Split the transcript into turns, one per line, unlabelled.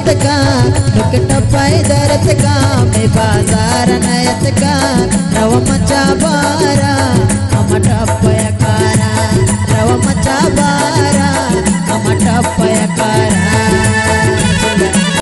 नयत का नुकट पाई दरत का मैं बाजार नयत का रव मचा बारा हम टपया कारा रव मचा बारा